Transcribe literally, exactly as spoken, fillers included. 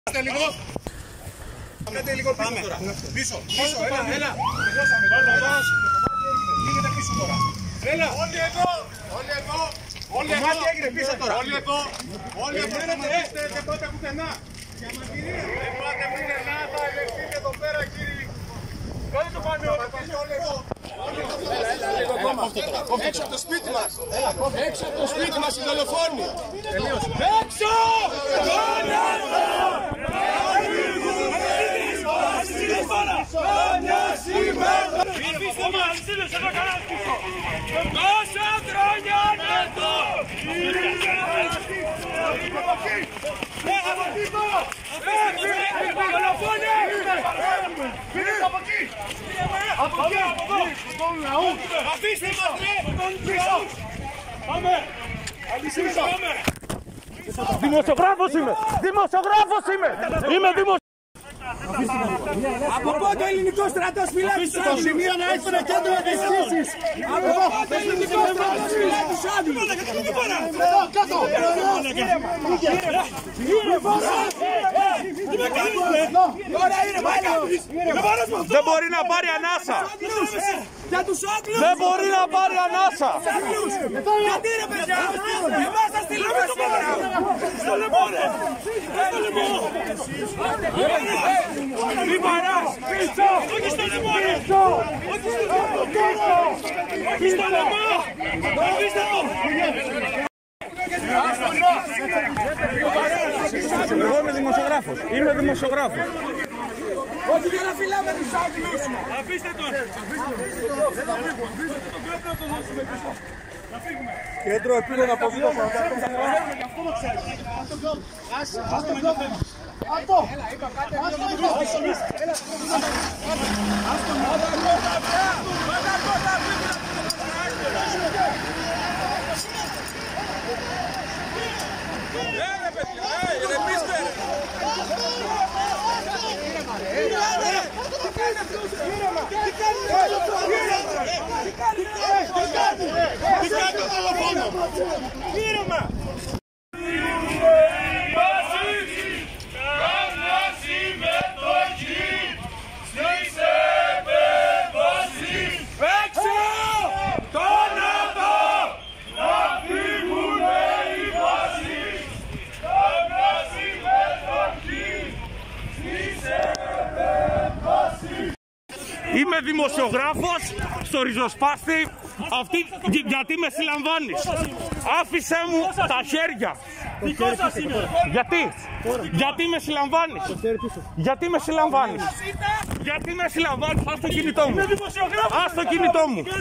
Κάτε λίγο. Κάτε λίγο πίσω τώρα. Πίσω, πίσω, έλα, έλα. Τελειώσαμε. Πήγαινε πίσω τώρα. Έλα. Όλοι εδώ, όλοι εδώ. Όλοι εδώ. Τι έγινε πίσω τώρα. Όλοι εδώ. Όλοι εδώ. Δεν πάτε πουθενά. Για μαγειρία. Δεν πάτε πουθενά. Θα ελευθείτε εδώ πέρα, κύριοι. Κάνε το πανεό. Όλοι εδώ. Έξω από το σπίτι μας. Έξω από το σπίτι μας οι δολοφόνοι. Έξω! Αφήστε μας, σύλλος εδώ κανένας πίσω. Τόσα χρόνια νέτο. Από εκεί το! Δολοφόνοι! Φύγετε από εκεί! Από εκεί! Αφήστε μας ρε! Πίσω! Πάμε! Πίσω! Δημοσιογράφος είμαι! Δημοσιογράφος είμαι! Είμαι δημοσιογράφος! Από πότε ο ελληνικός στρατός φυλάει τους άλλους? Σημείο να έχετε κέντρο ενισχύσεις! Από πότε ο ελληνικός στρατός φυλάει τους άλλους? Εδώ, κάτω! Τι με κάνεις? Τώρα είναι μάνα! Δεν μπορεί να πάρει ανάσα! Για τους Άγγλους! Δεν μπορεί να πάρει ανάσα! Γιατί ρε παιδιά! Εμάς θα στείλουμε στο πέρα! Στο λαιμό ρε! Στο λαιμό! Μη παράς! Πίσω! Όχι στο λαιμό ρε! Όχι στο λαιμό! Όχι στο λαιμό! Αφήστε το! Εγώ είμαι δημοσιογράφος. Είμαι δημοσιογράφος. Όχι για να φυλάμε τους Άγγλους! Αφήστε τον! Κέντρο επίλων αποδείωσεων. Αυτό! Είμαι δημοσιογράφος στο ριζοσπάστη αυτή, γιατί με συλλαμβάνεις. Άφησέ μου τα χέρια. Δικό σας είναι! Γιατί, γιατί με συλλαμβάνεις. Γιατί με συλλαμβάνεις. Γιατί με συλλαμβάνεις. Ας το κινητό μου. Είμαι δημοσιογράφος! Ας το κινητό μου.